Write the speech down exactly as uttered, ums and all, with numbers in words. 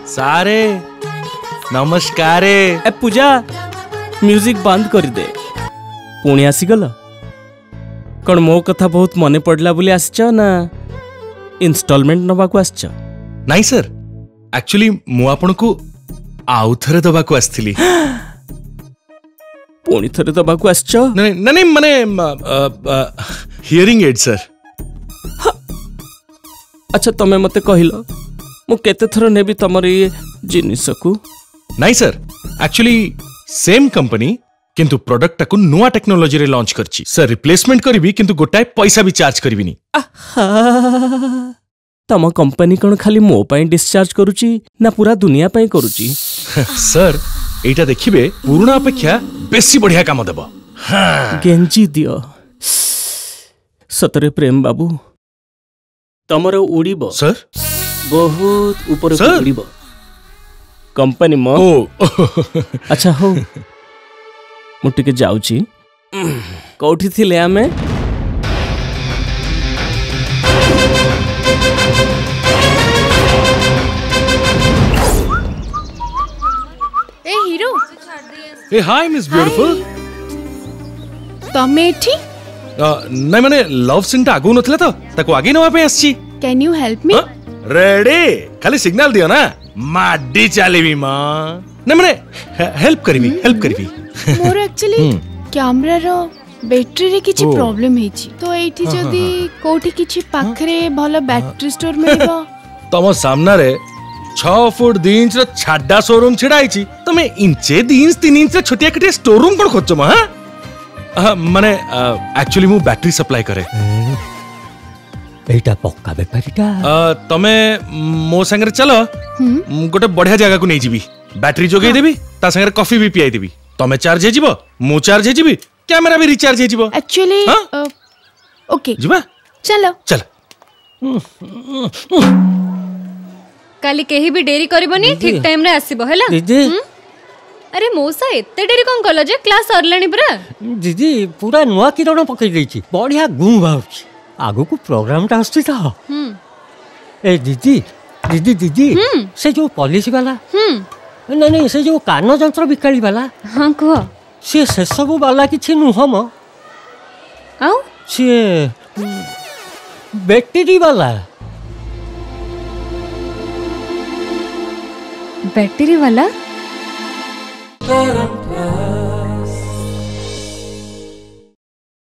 सारे नमस्कार। ए पूजा म्यूजिक बंद कर दे। पुणी आसीगल कौन मो कथा बहुत मने पड़ला बोली आसच ना इंस्टॉलमेंट नवा को आसच? नहीं सर, एक्चुअली मु आपन को आउ थरे दबा को आस्थिली। पुणी थरे दबा को आसच? नहीं नहीं माने हियरिंग एड सर। अच्छा तमे मते कहिलो मु केते थरो नेबी तमर ये जिनिस को? नहीं सर, एक्चुअली सेम कंपनी किंतु प्रोडक्ट को नुआ टेक्नोलॉजी रे लॉन्च करची सर। रिप्लेसमेंट करबी किंतु गोटाए पैसा भी चार्ज करबिनी। तम कंपनी कौन खाली मो पाई डिस्चार्ज करूची ना पूरा दुनिया पाई करूची? सर एटा देखिबे पुराना अपेक्षा बेसी बढ़िया काम देबो। हाँ। गेंजी दियो सतरे प्रेम बाबू तमर उड़ीबो सर, बहुत ऊपर उड़ीबो कंपनी मो। अच्छा हो मु टिके जाउची। कोठी थिले आमे? ए हीरो। ए हाय मिस ब्यूटीफुल। तमे एठी? नहीं माने लव सीन ता आगु नथले तो ताको आगे नवा पे आछी। Can you help me? Ready, खाली सिग्नल दियो ना माडी चालीबी मां। नहीं माने हेल्प करबी हेल्प करबी। मोर एक्चुअली कैमरा रो बैटरी रे किछि प्रॉब्लम हेछि तो एठी जदी कोठी किछि पाखरे भलो बैटरी स्टोर मिलबो। तम सामना रे छह फुट दो इंच रो छाडा शोरूम छिड़ाईची तमे इंचे दो इंच तीन इंच रो छोटिया कटिया स्टोर रूम कोन खोजछ म? हां माने एक्चुअली मु बैटरी सप्लाई करे। एटा पक्का बेपारीटा। तमे मो संगे चलो गोटे बढ़िया जगह को नहीं जीबी। बैटरी जोगई देबी ता संगे कॉफी भी पियाई देबी। तमे चार्ज हे जीवो मु चार्ज हे जीबी कैमरा भी रिचार्ज हे जीवो। एक्चुअली ओके जीबा चलो चल। काली केही भी डेरी करबनी ठीक टाइम रे आसीबो हैला दीदी। अरे मौसा एते डेरी कोन कल जे क्लास सरलानी पुरा? दीदी पूरा नुआ किरण पकई देछि बढ़िया गुं बाउछि आगु को प्रोग्राम ता आछि त। ए दीदी दीदी दीदी से जो पॉलिसी वाला नहीं नहीं से जो कान जंत्र बिकाली वाला। हां कह से से सब वाला किछि नुह म आउ से बैटरी वाला। बैटरी वाला